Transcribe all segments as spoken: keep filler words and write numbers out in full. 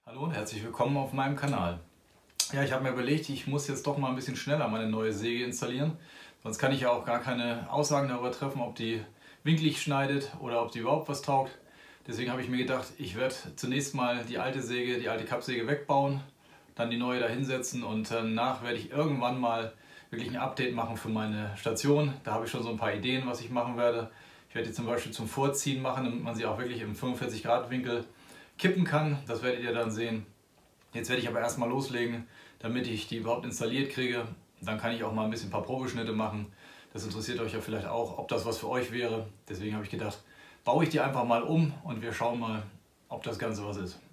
Hallo und herzlich willkommen auf meinem Kanal. Ja, ich habe mir überlegt, ich muss jetzt doch mal ein bisschen schneller meine neue Säge installieren. Sonst kann ich ja auch gar keine Aussagen darüber treffen, ob die winklig schneidet oder ob die überhaupt was taugt. Deswegen habe ich mir gedacht, ich werde zunächst mal die alte Säge, die alte Kappsäge wegbauen, dann die neue da hinsetzen und danach werde ich irgendwann mal wirklich ein Update machen für meine Station. Da habe ich schon so ein paar Ideen, was ich machen werde. Ich werde die zum Beispiel zum Vorziehen machen, damit man sie auch wirklich im fünfundvierzig Grad Winkel kippen kann. Das werdet ihr dann sehen. Jetzt werde ich aber erstmal loslegen, damit ich die überhaupt installiert kriege. Dann kann ich auch mal ein bisschen ein paar Probeschnitte machen. Das interessiert euch ja vielleicht auch, ob das was für euch wäre. Deswegen habe ich gedacht, baue ich die einfach mal um und wir schauen mal, ob das Ganze was ist.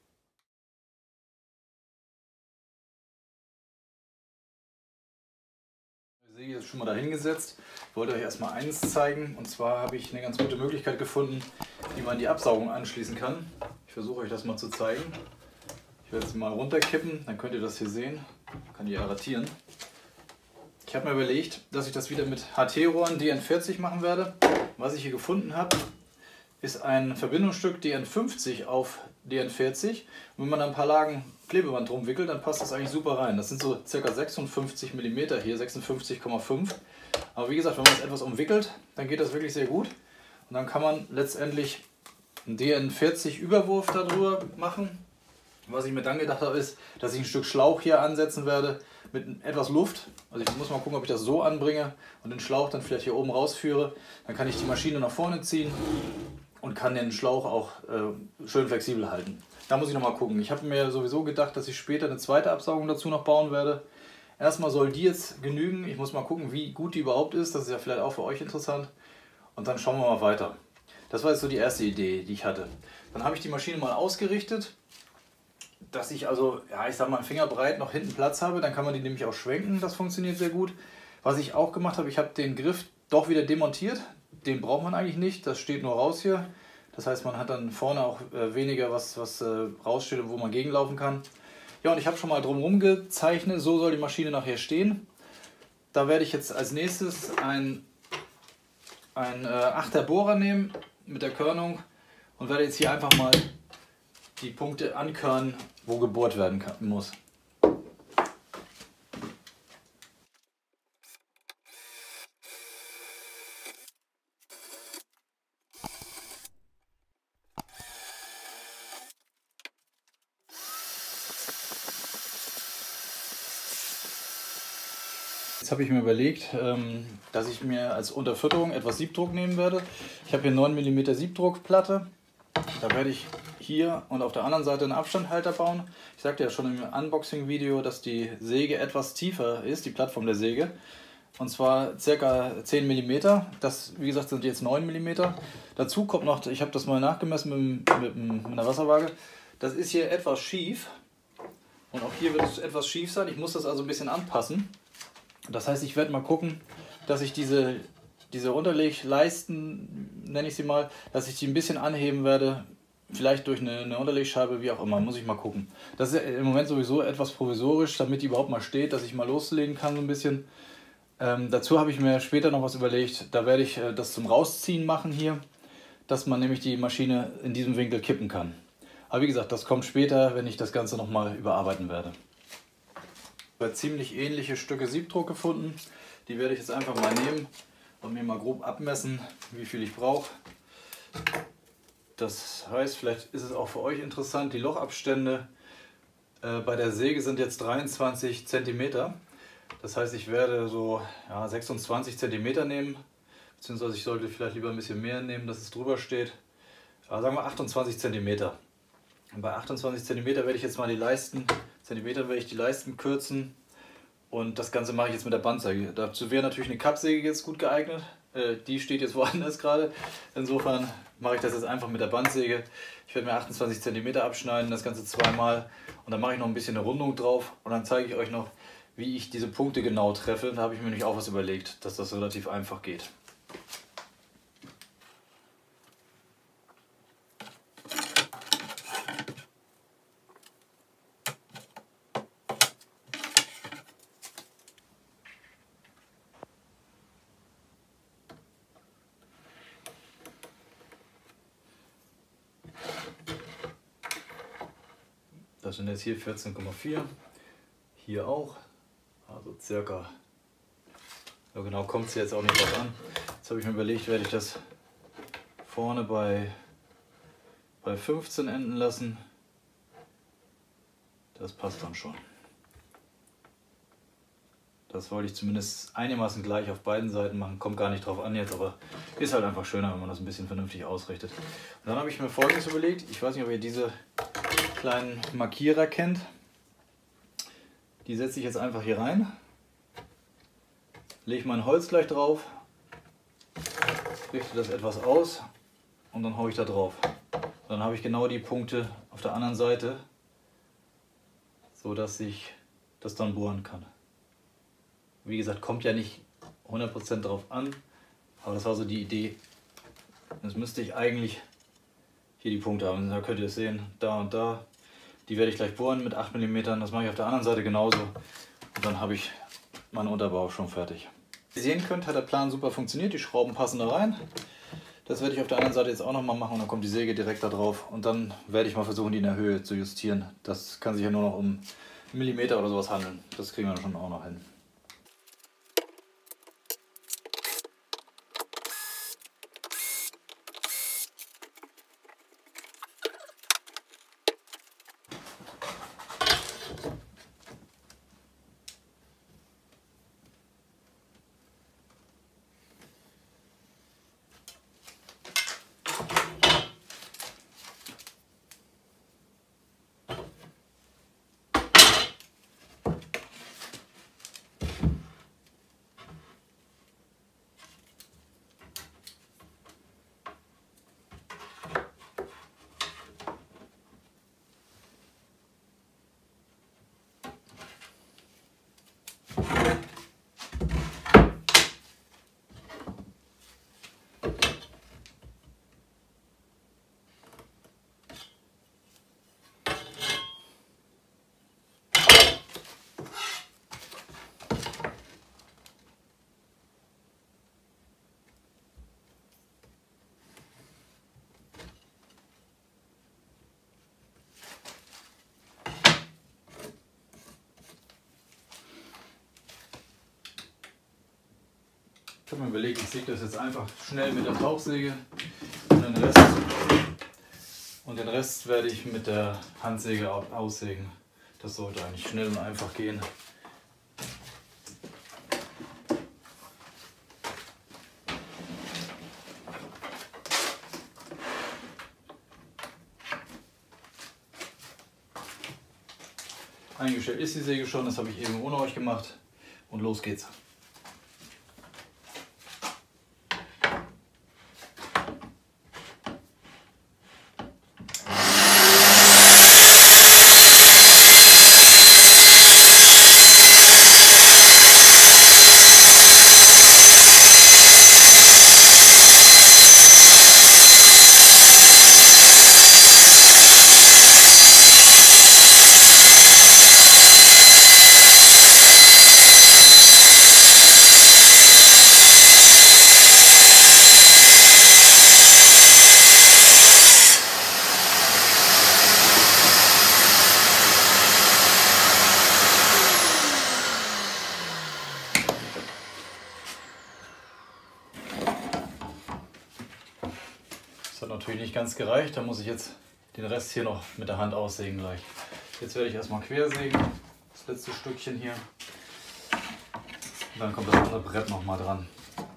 Die Säge ist schon mal dahingesetzt. Ich wollte euch erstmal eins zeigen, und zwar habe ich eine ganz gute Möglichkeit gefunden, wie man die Absaugung anschließen kann. Ich versuche euch das mal zu zeigen. Ich werde es mal runterkippen, dann könnt ihr das hier sehen. Ich kann die arretieren. Ich habe mir überlegt, dass ich das wieder mit H T-Rohren D N vierzig machen werde. Was ich hier gefunden habe, ist ein Verbindungsstück D N fünfzig auf D N vierzig. Und wenn man da ein paar Lagen Klebeband drum wickelt, dann passt das eigentlich super rein. Das sind so ca. sechsundfünfzig Millimeter hier, sechsundfünfzig Komma fünf. Aber wie gesagt, wenn man das etwas umwickelt, dann geht das wirklich sehr gut. Und dann kann man letztendlich einen D N vierzig Überwurf darüber machen. Was ich mir dann gedacht habe, ist, dass ich ein Stück Schlauch hier ansetzen werde mit etwas Luft. Also ich muss mal gucken, ob ich das so anbringe und den Schlauch dann vielleicht hier oben rausführe. Dann kann ich die Maschine nach vorne ziehen und kann den Schlauch auch äh, schön flexibel halten. Da muss ich noch mal gucken. Ich habe mir sowieso gedacht, dass ich später eine zweite Absaugung dazu noch bauen werde. Erstmal soll die jetzt genügen. Ich muss mal gucken, wie gut die überhaupt ist. Das ist ja vielleicht auch für euch interessant. Und dann schauen wir mal weiter. Das war jetzt so die erste Idee, die ich hatte. Dann habe ich die Maschine mal ausgerichtet, dass ich also, ja, ich sag mal, fingerbreit noch hinten Platz habe. Dann kann man die nämlich auch schwenken. Das funktioniert sehr gut. Was ich auch gemacht habe, ich habe den Griff doch wieder demontiert. Den braucht man eigentlich nicht. Das steht nur raus hier. Das heißt, man hat dann vorne auch äh, weniger, was, was äh, raussteht und wo man gegenlaufen kann. Ja, und ich habe schon mal drumherum gezeichnet. So soll die Maschine nachher stehen. Da werde ich jetzt als nächstes ein, ein äh, achter Bohrer nehmen mit der Körnung und werde jetzt hier einfach mal die Punkte ankörnen, wo gebohrt werden kann, muss. Jetzt habe ich mir überlegt, dass ich mir als Unterfütterung etwas Siebdruck nehmen werde. Ich habe hier neun Millimeter Siebdruckplatte. Da werde ich hier und auf der anderen Seite einen Abstandhalter bauen. Ich sagte ja schon im Unboxing-Video, dass die Säge etwas tiefer ist, die Plattform der Säge. Und zwar ca. zehn Millimeter. Das, wie gesagt, sind jetzt neun Millimeter. Dazu kommt noch, ich habe das mal nachgemessen mit, mit, mit einer Wasserwaage. Das ist hier etwas schief. Und auch hier wird es etwas schief sein. Ich muss das also ein bisschen anpassen. Das heißt, ich werde mal gucken, dass ich diese, diese Unterlegleisten, nenne ich sie mal, dass ich die ein bisschen anheben werde. Vielleicht durch eine, eine Unterlegscheibe, wie auch immer, muss ich mal gucken. Das ist im Moment sowieso etwas provisorisch, damit die überhaupt mal steht, dass ich mal loslegen kann so ein bisschen. Ähm, dazu habe ich mir später noch was überlegt. Da werde ich äh, das zum Rausziehen machen hier, dass man nämlich die Maschine in diesem Winkel kippen kann. Aber wie gesagt, das kommt später, wenn ich das Ganze nochmal überarbeiten werde. Ich habe ziemlich ähnliche Stücke Siebdruck gefunden. Die werde ich jetzt einfach mal nehmen und mir mal grob abmessen, wie viel ich brauche. Das heißt, vielleicht ist es auch für euch interessant, die Lochabstände äh, bei der Säge sind jetzt dreiundzwanzig Zentimeter. Das heißt, ich werde so ja, sechsundzwanzig Zentimeter nehmen, beziehungsweise ich sollte vielleicht lieber ein bisschen mehr nehmen, dass es drüber steht. Aber sagen wir achtundzwanzig Zentimeter. Und bei achtundzwanzig Zentimeter werde ich jetzt mal die Leisten, Zentimeter werde ich die Leisten kürzen. Und das Ganze mache ich jetzt mit der Bandsäge. Dazu wäre natürlich eine Kappsäge jetzt gut geeignet. Äh, die steht jetzt woanders gerade. Insofern mache ich das jetzt einfach mit der Bandsäge. Ich werde mir achtundzwanzig Zentimeter abschneiden, das Ganze zweimal. Und dann mache ich noch ein bisschen eine Rundung drauf. Und dann zeige ich euch noch, wie ich diese Punkte genau treffe. Da habe ich mir nämlich auch was überlegt, dass das relativ einfach geht. Das sind jetzt hier vierzehn Komma vier, hier auch, also circa, so genau kommt es jetzt auch nicht drauf an. Jetzt habe ich mir überlegt, werde ich das vorne bei, bei fünfzehn enden lassen. Das passt dann schon. Das wollte ich zumindest einigermaßen gleich auf beiden Seiten machen, kommt gar nicht drauf an jetzt, aber ist halt einfach schöner, wenn man das ein bisschen vernünftig ausrichtet. Und dann habe ich mir Folgendes überlegt, ich weiß nicht, ob ihr diese kleinen Markierer kennt. Die setze ich jetzt einfach hier rein, lege mein Holz gleich drauf, richte das etwas aus und dann haue ich da drauf. Dann habe ich genau die Punkte auf der anderen Seite, so dass ich das dann bohren kann. Wie gesagt, kommt ja nicht hundert Prozent drauf an, aber das war so die Idee. Jetzt müsste ich eigentlich hier die Punkte haben. Da könnt ihr es sehen, da und da. Die werde ich gleich bohren mit acht Millimeter. Das mache ich auf der anderen Seite genauso. Und dann habe ich meinen Unterbau schon fertig. Wie ihr sehen könnt, hat der Plan super funktioniert. Die Schrauben passen da rein. Das werde ich auf der anderen Seite jetzt auch nochmal machen und dann kommt die Säge direkt da drauf. Und dann werde ich mal versuchen, die in der Höhe zu justieren. Das kann sich ja nur noch um Millimeter oder sowas handeln. Das kriegen wir schon auch noch hin. Ich habe mir überlegt, ich säge das jetzt einfach schnell mit der Tauchsäge und den Rest, und den Rest werde ich mit der Handsäge aussägen. Das sollte eigentlich schnell und einfach gehen. Eingestellt ist die Säge schon, das habe ich eben ohne euch gemacht und los geht's. Das hat natürlich nicht ganz gereicht, da muss ich jetzt den Rest hier noch mit der Hand aussägen gleich. Jetzt werde ich erstmal quersägen, das letzte Stückchen hier. Und dann kommt das andere Brett noch mal dran.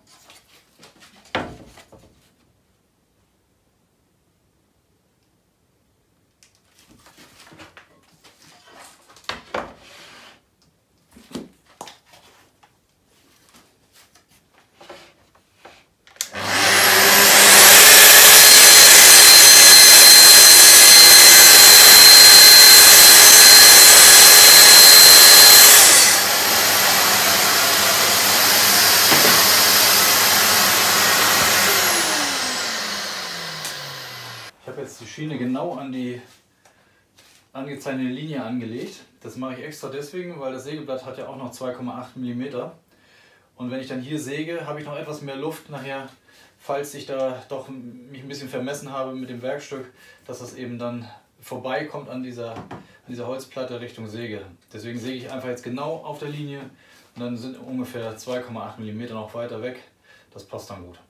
Ich habe jetzt die Schiene genau an die angezeichnete Linie angelegt. Das mache ich extra deswegen, weil das Sägeblatt hat ja auch noch zwei Komma acht Millimeter. Und wenn ich dann hier säge, habe ich noch etwas mehr Luft nachher, falls ich da doch mich ein bisschen vermessen habe mit dem Werkstück, dass das eben dann vorbei kommt an dieser, an dieser Holzplatte Richtung Säge. Deswegen säge ich einfach jetzt genau auf der Linie und dann sind ungefähr zwei Komma acht Millimeter noch weiter weg. Das passt dann gut.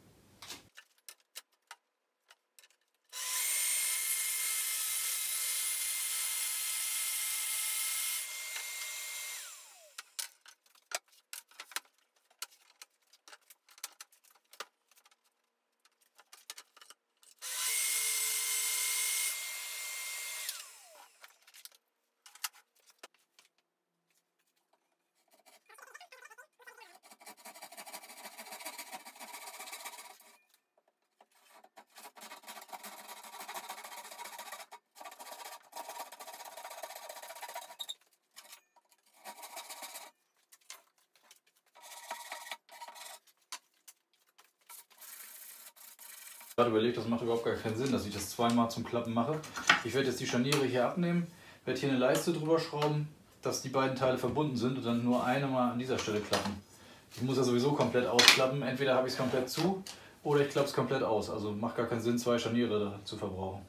Ich habe gerade überlegt, das macht überhaupt gar keinen Sinn, dass ich das zweimal zum Klappen mache. Ich werde jetzt die Scharniere hier abnehmen, werde hier eine Leiste drüber schrauben, dass die beiden Teile verbunden sind und dann nur eine mal an dieser Stelle klappen. Ich muss ja sowieso komplett ausklappen, entweder habe ich es komplett zu oder ich klappe es komplett aus. Also macht gar keinen Sinn, zwei Scharniere zu verbrauchen.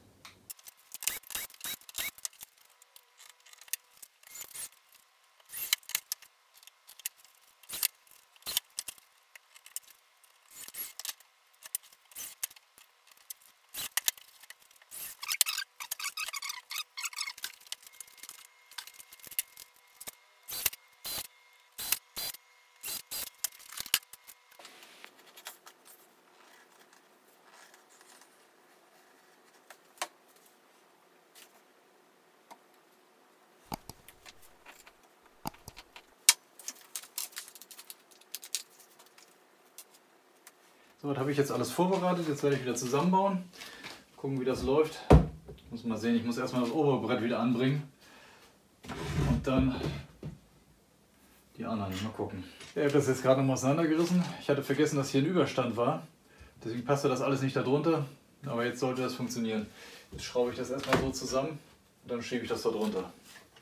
So, das habe ich jetzt alles vorbereitet. Jetzt werde ich wieder zusammenbauen. Gucken, wie das läuft. Ich muss mal sehen, ich muss erstmal das obere Brett wieder anbringen. Und dann die anderen. Mal gucken. Ich habe das jetzt gerade noch mal auseinandergerissen. Ich hatte vergessen, dass hier ein Überstand war. Deswegen passte das alles nicht darunter. Aber jetzt sollte das funktionieren. Jetzt schraube ich das erstmal so zusammen und dann schiebe ich das da drunter.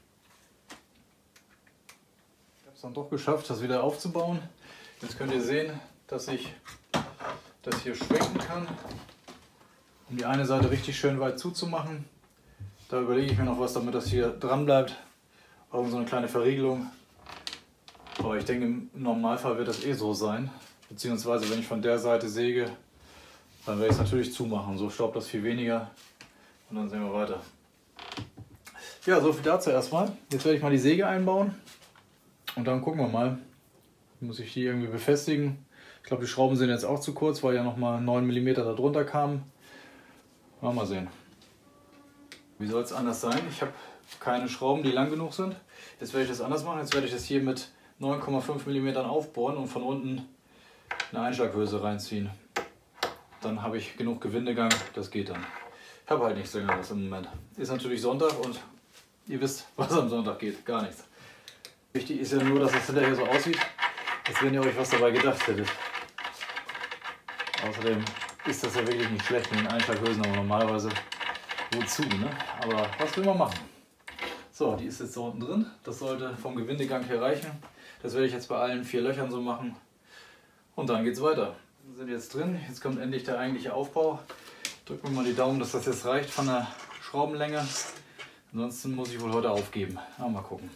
Ich habe es dann doch geschafft, das wieder aufzubauen. Jetzt könnt ihr sehen, dass ich das hier schwenken kann, um die eine Seite richtig schön weit zuzumachen. Da überlege ich mir noch was, damit das hier dran bleibt. Auch so eine kleine Verriegelung. Aber ich denke, im Normalfall wird das eh so sein. Beziehungsweise wenn ich von der Seite säge, dann werde ich es natürlich zumachen. So staubt das viel weniger und dann sehen wir weiter. Ja, so viel dazu erstmal. Jetzt werde ich mal die Säge einbauen und dann gucken wir mal. Muss ich die irgendwie befestigen. Ich glaube, die Schrauben sind jetzt auch zu kurz, weil ja noch mal neun Millimeter darunter kamen. Mal sehen. Wie soll es anders sein? Ich habe keine Schrauben, die lang genug sind. Jetzt werde ich das anders machen. Jetzt werde ich das hier mit neun Komma fünf Millimeter aufbohren und von unten eine Einschlaghülse reinziehen. Dann habe ich genug Gewindegang, das geht dann. Ich habe halt nichts längeres im Moment. Ist natürlich Sonntag und ihr wisst, was am Sonntag geht. Gar nichts. Wichtig ist ja nur, dass es hinterher so aussieht, als wenn ihr euch was dabei gedacht hättet. Außerdem ist das ja wirklich nicht schlecht mit den Einschlaghülsen, aber normalerweise wozu, ne? Aber was will man machen? So, die ist jetzt so unten drin. Das sollte vom Gewindegang her reichen. Das werde ich jetzt bei allen vier Löchern so machen. Und dann geht es weiter. Wir sind jetzt drin. Jetzt kommt endlich der eigentliche Aufbau. Drückt mir mal die Daumen, dass das jetzt reicht von der Schraubenlänge. Ansonsten muss ich wohl heute aufgeben. Ja, mal gucken.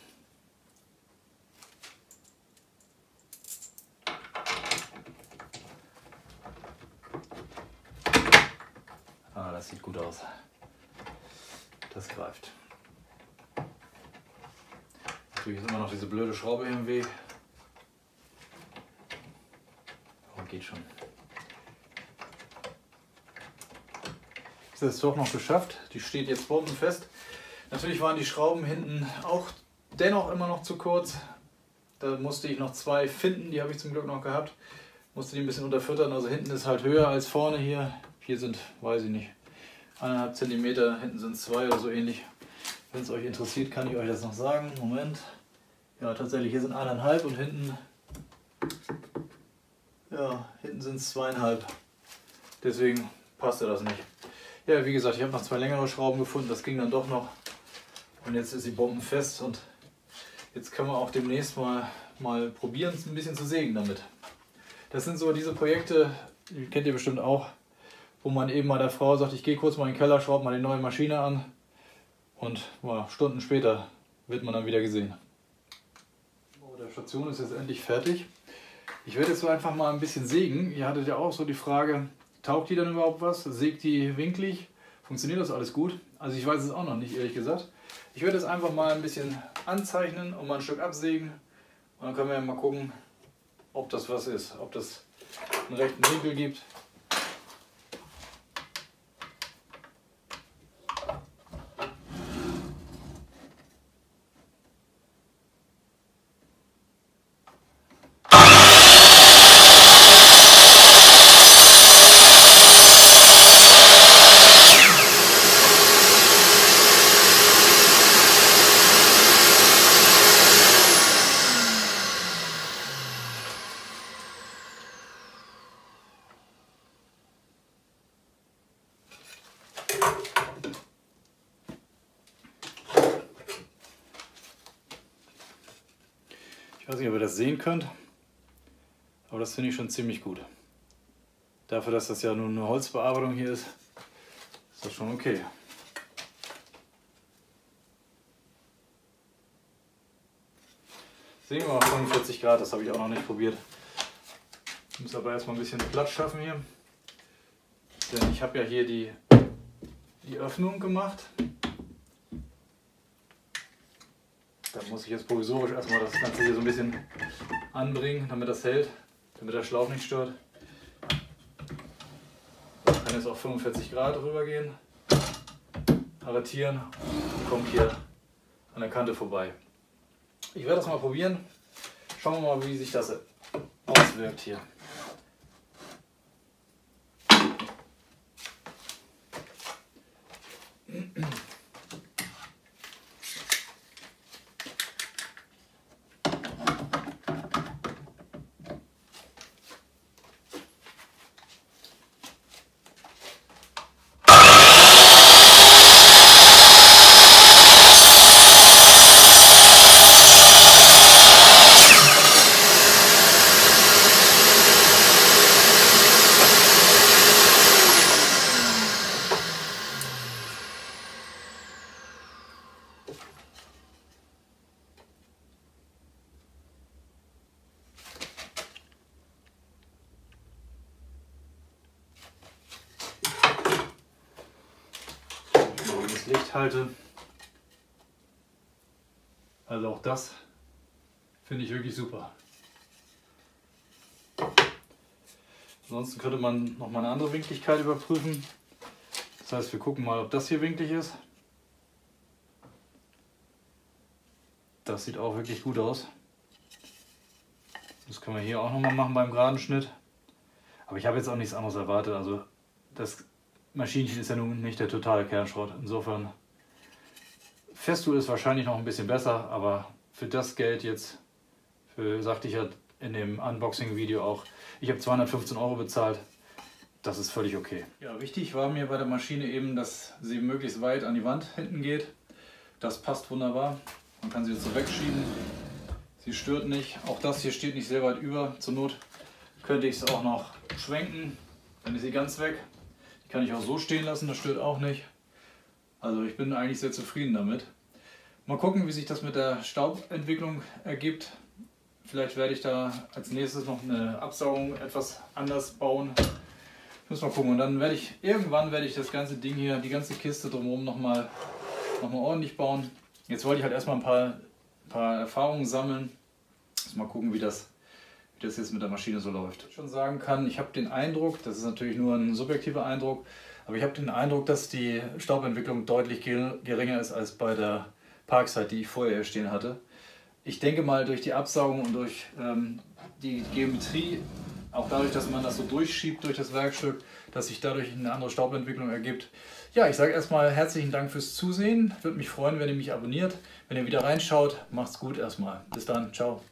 Ah, das sieht gut aus. Das greift. Natürlich ist immer noch diese blöde Schraube im Weg. Aber geht schon. Ist es doch noch geschafft. Die steht jetzt bombenfest. Natürlich waren die Schrauben hinten auch dennoch immer noch zu kurz. Da musste ich noch zwei finden, die habe ich zum Glück noch gehabt. Musste die ein bisschen unterfüttern. Also hinten ist halt höher als vorne hier. Hier sind, weiß ich nicht, eineinhalb Zentimeter, hinten sind es zwei oder so ähnlich. Wenn es euch interessiert, kann ich euch das noch sagen. Moment. Ja, tatsächlich, hier sind eineinhalb und hinten, ja, hinten sind es zweieinhalb. Deswegen passte das nicht. Ja, wie gesagt, ich habe noch zwei längere Schrauben gefunden, das ging dann doch noch. Und jetzt ist die bombenfest und jetzt können wir auch demnächst mal, mal probieren, ein bisschen zu sägen damit. Das sind so diese Projekte, die kennt ihr bestimmt auch, wo man eben mal der Frau sagt, ich gehe kurz mal in den Keller, schraube mal die neue Maschine an und boah, Stunden später wird man dann wieder gesehen. Oh, der Station ist jetzt endlich fertig. Ich werde jetzt so einfach mal ein bisschen sägen. Ihr hattet ja auch so die Frage, taugt die dann überhaupt was? Sägt die winklig? Funktioniert das alles gut? Also ich weiß es auch noch nicht, ehrlich gesagt. Ich werde jetzt einfach mal ein bisschen anzeichnen und mal ein Stück absägen. Und dann können wir ja mal gucken, ob das was ist. Ob das einen rechten Winkel gibt. Ich weiß nicht, ob ihr das sehen könnt, aber das finde ich schon ziemlich gut. Dafür, dass das ja nur eine Holzbearbeitung hier ist, ist das schon okay. Sehen wir mal fünfundvierzig Grad, das habe ich auch noch nicht probiert. Ich muss aber erstmal ein bisschen Platz schaffen hier. Denn ich habe ja hier die, die Öffnung gemacht. Da muss ich jetzt provisorisch erstmal das Ganze hier so ein bisschen anbringen, damit das hält, damit der Schlauch nicht stört. Ich kann jetzt auf fünfundvierzig Grad rübergehen, arretieren und kommt hier an der Kante vorbei. Ich werde das mal probieren. Schauen wir mal, wie sich das auswirkt hier. Licht halte. Also auch das finde ich wirklich super. Ansonsten könnte man noch mal eine andere Winkligkeit überprüfen. Das heißt, wir gucken mal, ob das hier winklig ist. Das sieht auch wirklich gut aus. Das können wir hier auch noch mal machen beim geraden Schnitt. Aber ich habe jetzt auch nichts anderes erwartet. Also das Maschinchen ist ja nun nicht der totale Kernschrott. Insofern, Festool ist wahrscheinlich noch ein bisschen besser, aber für das Geld jetzt, für, sagte ich ja in dem Unboxing-Video auch, ich habe zweihundertfünfzehn Euro bezahlt, das ist völlig okay. Ja, wichtig war mir bei der Maschine eben, dass sie möglichst weit an die Wand hinten geht. Das passt wunderbar. Man kann sie jetzt so wegschieben. Sie stört nicht. Auch das hier steht nicht sehr weit über. Zur Not könnte ich es auch noch schwenken. Dann ist sie ganz weg. Kann ich auch so stehen lassen, das stört auch nicht. Also ich bin eigentlich sehr zufrieden damit. Mal gucken, wie sich das mit der Staubentwicklung ergibt. Vielleicht werde ich da als nächstes noch eine Absaugung etwas anders bauen. Ich muss mal gucken und dann werde ich, irgendwann werde ich das ganze Ding hier, die ganze Kiste drumherum nochmal noch mal ordentlich bauen. Jetzt wollte ich halt erstmal ein paar, ein paar Erfahrungen sammeln. Muss mal gucken, wie das wie das jetzt mit der Maschine so läuft. Was ich schon sagen kann, ich habe den Eindruck, das ist natürlich nur ein subjektiver Eindruck, aber ich habe den Eindruck, dass die Staubentwicklung deutlich geringer ist als bei der Parkside, die ich vorher hier stehen hatte. Ich denke mal, durch die Absaugung und durch ähm, die Geometrie, auch dadurch, dass man das so durchschiebt durch das Werkstück, dass sich dadurch eine andere Staubentwicklung ergibt. Ja, ich sage erstmal herzlichen Dank fürs Zusehen. Würde mich freuen, wenn ihr mich abonniert. Wenn ihr wieder reinschaut, macht's gut erstmal. Bis dann, ciao.